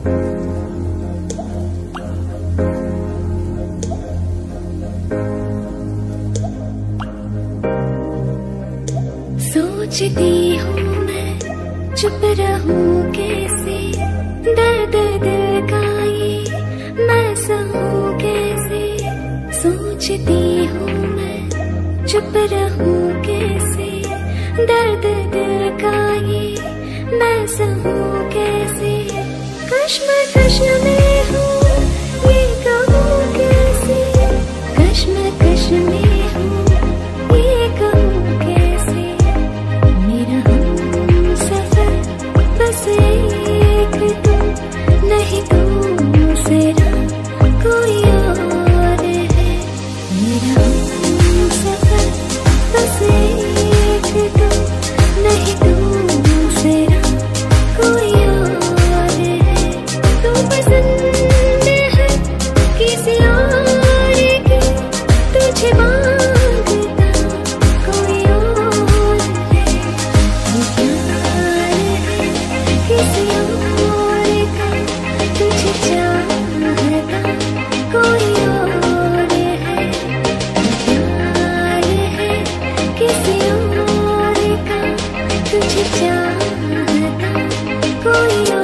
सोचती हूँ मैं चुप रहूँ कैसे, दर्द दिल का ये मैं सहूँ कैसे। सोचती हूँ मैं चुप रहूँ कैसे, दर्द दिल का ये मैं सहूँ कैसे। कश्मकश में हूँ ये कहूँ कैसे, कश्मकश में हूँ ये कहूँ कैसे। मेरा हमसफर बस एक तुम, नहीं दूसरा कोई और है। मेरा हमसफर बस एक तुम, नहीं दूसरा कोई और है। तू पसंद है किसी और की, तुझे मांगता कोई और है। तू प्यार है किसी और का, तुझे चाहता कोई और है। तू प्यार है किसी और का, तुझे चाहता कोई और है।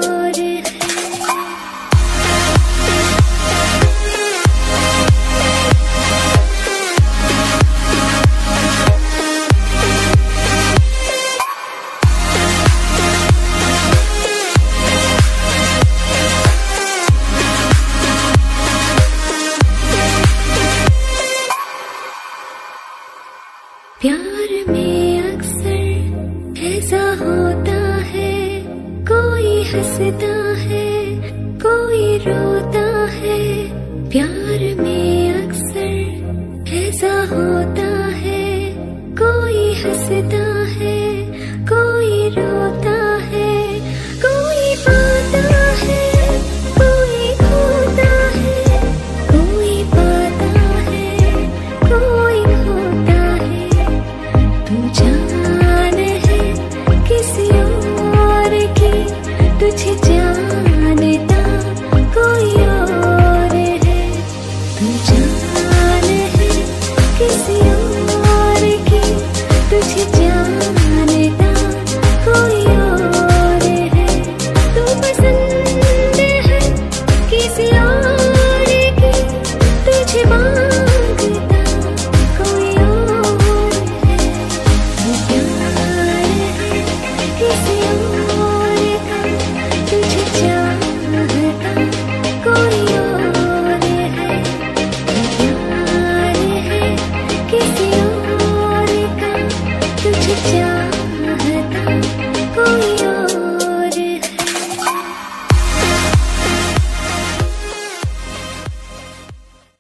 प्यार में अक्सर ऐसा होता है, कोई हंसता है कोई रोता है। प्यार में अक्सर ऐसा होता है, कोई हंसता है कोई रोता है। कोई पाता है कोई खोता है, कोई पाता है कोई खोता है। तू जान है किसी और की, तुझे जानता